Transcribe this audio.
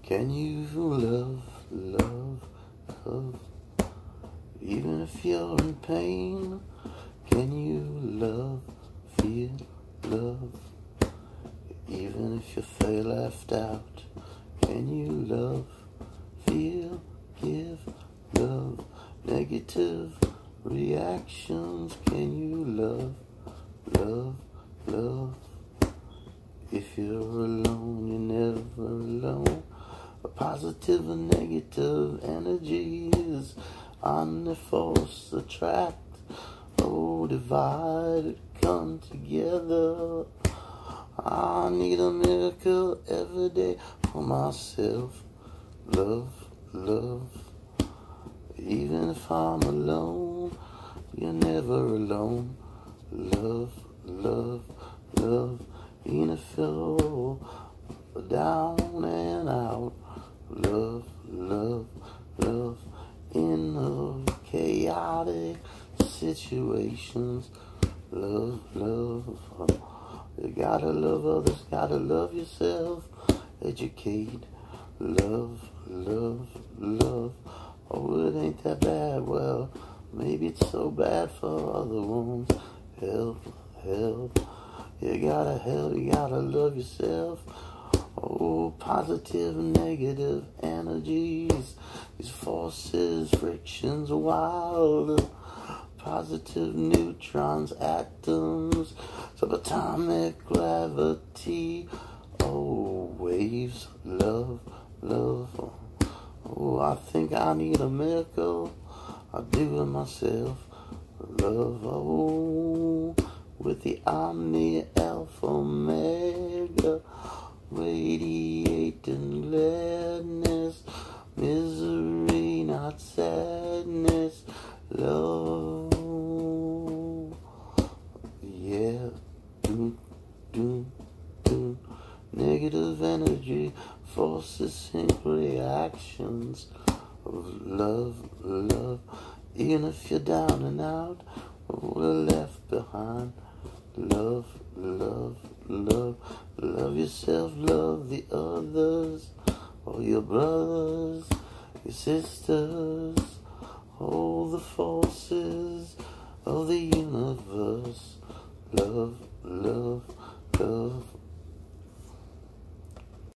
Can you love, love, love? Even if you're in pain, can you love, feel love? Even if you feel left out, can you love, feel, give love? Negative reactions, can you love, love, love? If you're alone, you're never alone. A positive and negative energies on the force attract. Oh, divided, come together. I need a miracle every day for myself. Love, love. Even if I'm alone, you're never alone. Love, love, love. Even if you're down and out. Love, love, love. In the chaotic situations. Love, love. You gotta love others, gotta love yourself. Educate. Love, love, love. Oh, it ain't that bad. Well, maybe it's so bad for other ones. Help, help. You gotta help, you gotta love yourself. Oh, positive and negative energies. These forces, frictions, wild. Positive neutrons, atoms, subatomic gravity. Oh, waves, love, love. Oh, I think I need a miracle. I do it myself. Love, oh, with the Omni Alpha Omega, radiating gladness, misery, not sadness. Love, yeah, do, do, do. Negative energy forces sync reactions of love, love. Even if you're down and out, we're left behind. Love, love, love. Love yourself, love the others, or your brothers, your sisters. All the forces of the universe. Love, love, love.